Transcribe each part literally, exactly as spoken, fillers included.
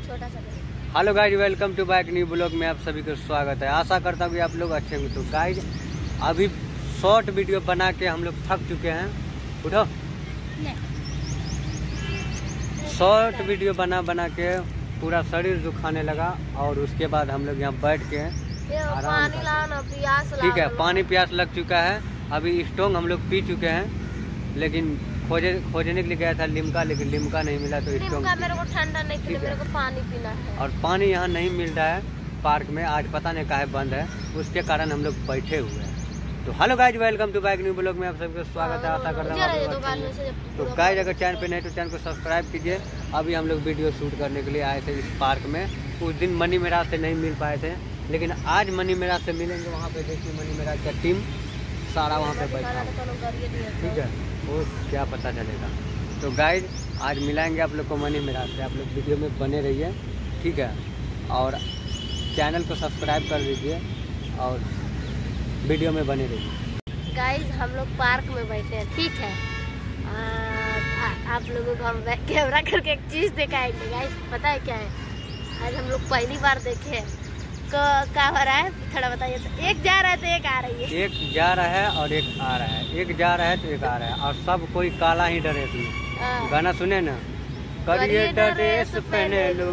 छोटा सा। Hello guys, welcome to back new blog में आप सभी का स्वागत है। आशा करता हूँ कि आप लोग अच्छे होंगे। तो गाइज अभी शॉर्ट वीडियो बना के हम लोग थक चुके हैं। उठो। शॉर्ट वीडियो बना बना के पूरा शरीर दुखाने लगा और उसके बाद हम लोग यहाँ बैठ के आराम कर, ठीक है, पानी प्यास लग चुका है। अभी स्टोंग हम लोग पी चुके हैं, लेकिन खोजे खोजने के लिए गया था लिमका, लेकिन लिमका नहीं मिला तो स्टोंग मेरे को ठंडा नहीं पीना, मेरे को पानी पीना है। और पानी यहाँ नहीं मिल रहा है पार्क में, आज पता नहीं काहे बंद है, उसके कारण हम लोग बैठे हुए हैं। तो hello guys, welcome to back new blog में आप सबका स्वागत है। आशा करता हूँ तो गाइज अगर चैनल पे नहीं तो चैनल को सब्सक्राइब कीजिए। अभी हम लोग वीडियो शूट करने के लिए आए थे इस पार्क में। उस दिन मनी मेराज से नहीं मिल पाए थे, लेकिन आज मनी मेराज से मिलेंगे। वहाँ पे देखिए मनी मेराज का टीम सारा वहाँ पे बैठा है, ठीक है, वो क्या पता चलेगा। तो गाइज आज मिलाएंगे आप लोग को मनी मेराज से। आप लोग वीडियो में बने रहिए, ठीक है, और चैनल को सब्सक्राइब कर दीजिए और वीडियो में बने रहिए। गाइज हम लोग पार्क में बैठे हैं, ठीक है। आ, आ, आप लोगों को हम कैमरा करके एक चीज दिखाएंगे। गाइज पता है क्या है, आज हम लोग पहली बार देखे हैं। क्या हो रहा है थोड़ा बताइए। तो एक जा रहा है तो एक आ रही है, एक जा रहा है और एक आ रहा है, एक जा रहा है तो एक आ रहा है, और सब कोई काला ही ड्रेस में। गाना सुने ना, करिए ड्रेस पहने लू,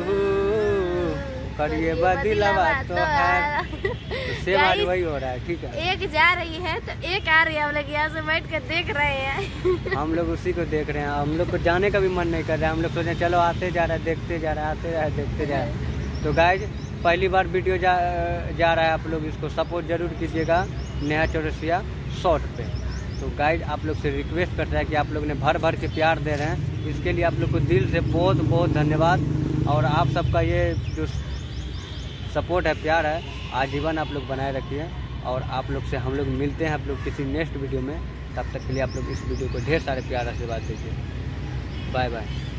करिए बदलवा तो है। सेम आज वही हो रहा है, ठीक है। एक जा रही है तो एक आ रही है। हम लोग यहाँ से बैठ कर देख रहे हैं। हम लोग उसी को देख रहे हैं। हम लोग को जाने का भी मन नहीं कर रहा है। हम लोग सोचे चलो आते जा रहा है, देखते जा रहा है, आते जा रहा है, देखते जा रहा है। तो गाइज पहली बार वीडियो जा जा रहा है, आप लोग इसको सपोर्ट जरूर कीजिएगा नेहा चौरसिया शॉर्ट पे। तो गाइज आप लोग से रिक्वेस्ट करता है कि आप लोग ने भर भर के प्यार दे रहे हैं, इसके लिए आप लोग को दिल से बहुत बहुत धन्यवाद। और आप सबका ये जो सपोर्ट है, प्यार है, आजीवन आप लोग बनाए रखिए। और आप लोग से हम लोग मिलते हैं आप लोग किसी नेक्स्ट वीडियो में। तब तक के लिए आप लोग इस वीडियो को ढेर सारे प्यार आशीर्वाद दीजिए। Bye bye.